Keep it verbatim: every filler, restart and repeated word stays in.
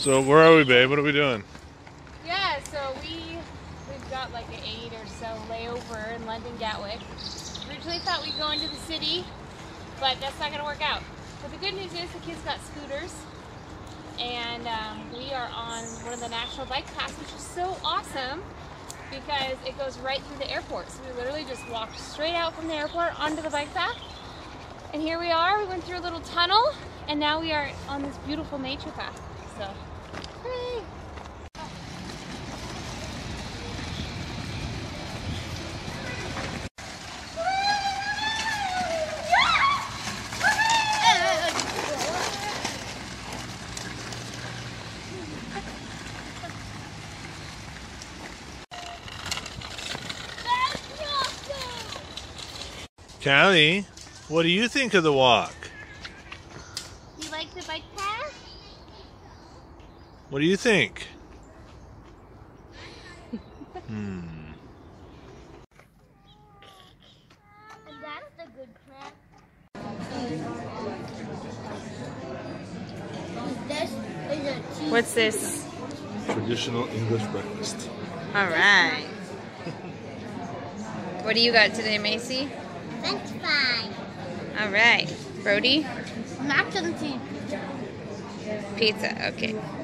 So where are we, babe? What are we doing? Yeah, so we we've got like an eight or so layover in London Gatwick. Originally thought we'd go into the city, but that's not gonna work out. But the good news is the kids got scooters, and um, we are on one of the national bike paths, which is so awesome because it goes right through the airport. So we literally just walked straight out from the airport onto the bike path, and here we are. We went through a little tunnel, and now we are on this beautiful nature path. So, hooray! Callie, what do you think of the walk? You like the bike path? What do you think? hmm. That's the good crap. This is a tea. What's this? Traditional English breakfast. All right. What do you got today, Macy? French fry. All right. Brody? Mac and cheese. Pizza. Okay.